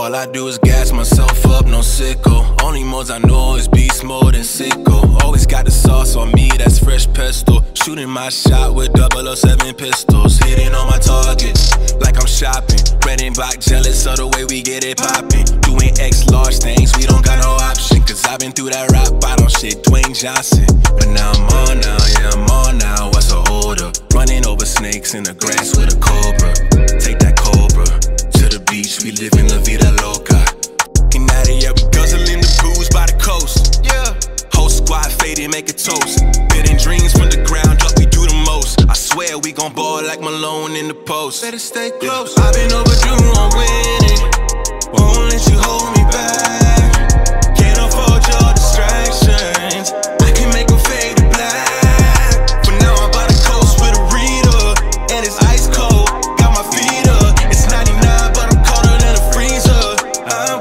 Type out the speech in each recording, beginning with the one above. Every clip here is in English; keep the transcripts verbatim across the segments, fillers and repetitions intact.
All I do is gas myself up, no sicko. Only modes I know is beast mode and sicko. Always got the sauce on me, that's fresh pesto. Shooting my shot with double oh seven pistols. Hitting on my targets like I'm shopping. Red and black, jealous of the way we get it popping. Doing X large things, we don't got no option. Cause I've been through that rock bottom shit, Dwayne Johnson. But now I'm on now, yeah I'm on now, what's a holder? Running over snakes in the grass with a cobra. Take that cobra to the beach, we live in La Vida Loca. And out of yeah, we guzzling the booze by the coast. Yeah, whole squad faded, make a toast. Building dreams from the ground up, we do the most. I swear we gon' ball like Malone in the post. Better stay close. Yeah. I've been overdue on winning, won't let you hold me back. Can't afford your distractions, I can make them fade to black. For now I'm by the coast with a reader, and it's ice cold, got my feet up. It's ninety-nine but I'm colder than a freezer. I'm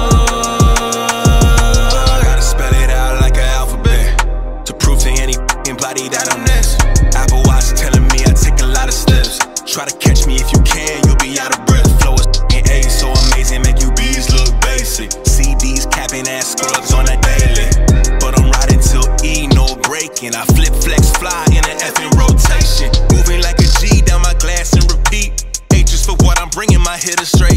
gone, gotta spell it out like an alphabet to prove to any f***ing body that I'm next. Apple Watch telling me I take a lot of steps. Try to catch me if you can, you'll be out of breath. Flow is f***ing A, so amazing, make you bees look basic. C Ds capping ass scrubs on a daily, but I'm riding till E, no breaking. I flip, flex, fly in an effing rotation. Moving like a G down my glass and repeat. H is for what I'm bringing, my hitters straight